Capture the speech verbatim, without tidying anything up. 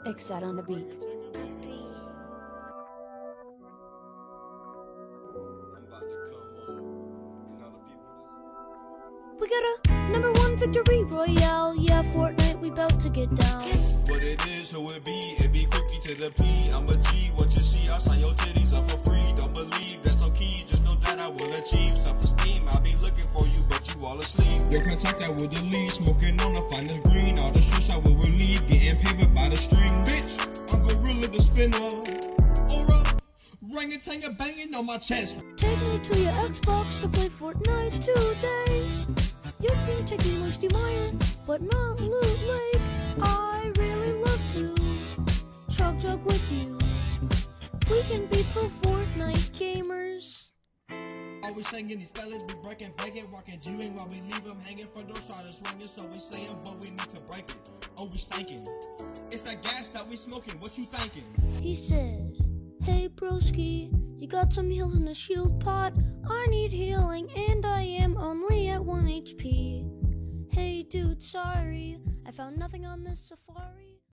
Except on the beat. We got a number one victory royale. Yeah, Fortnite, we bout to get down. What it is, who it be, it be quickie to the P. I'm a G, what you see, I'll sign your titties up for free. Don't believe, that's no key, just know that I will achieve self-esteem. I'll be looking for you, but you all asleep. Your contact that will delete, smoking on the finest green. All the streets I will relieve, getting paper by the string. Bitch, I'm gorilla the spinner. Aura, orangutan banging on my chest. Take me to your Xbox to play Fortnite today. You can take me Moisty Mire, but not Loot Lake. I really love to chug jug with you. We can be pro Fortnite gamers. Always singing these fellas, be breaking, breaking, walking, G-wing while we leave them hanging for those try to swing us. So we saying, but we need to break it. Oh, we stinking. It's that gas that we smoking. What you thinking? He said, hey broski, you got some heals in the shield pot? I need healing and I am only at one H P. Hey dude, sorry, I found nothing on this safari.